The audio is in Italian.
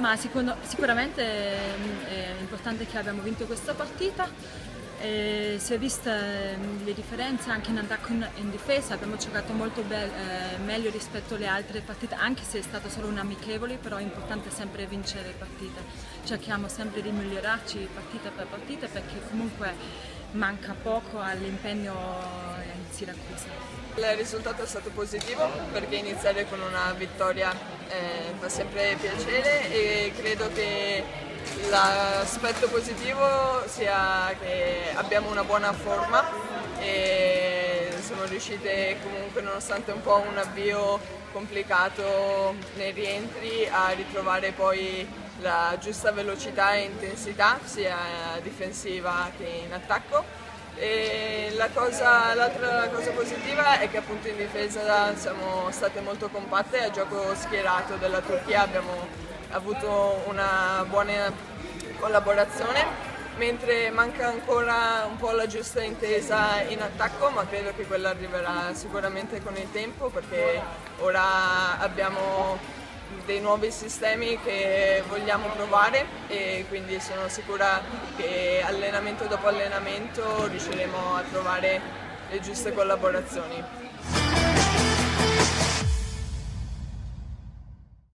Ma sicuramente è importante che abbiamo vinto questa partita. Si è vista le differenze anche in attacco e in difesa, abbiamo giocato molto meglio rispetto alle altre partite, anche se è stato solo un amichevole, però è importante sempre vincere le partite. Cerchiamo sempre di migliorarci partita per partita perché comunque manca poco all'impegno in Siracusa. Il risultato è stato positivo perché iniziare con una vittoria fa sempre piacere e credo che l'aspetto positivo sia che abbiamo una buona forma e siamo riuscite comunque, nonostante un po' un avvio complicato nei rientri, a ritrovare poi la giusta velocità e intensità sia difensiva che in attacco. E l'altra cosa positiva è che appunto in difesa siamo state molto compatte. A gioco schierato della Turchia abbiamo avuto una buona collaborazione, mentre manca ancora un po' la giusta intesa in attacco, ma credo che quella arriverà sicuramente con il tempo perché ora abbiamo dei nuovi sistemi che vogliamo provare e quindi sono sicura che allenamento dopo allenamento riusciremo a trovare le giuste collaborazioni.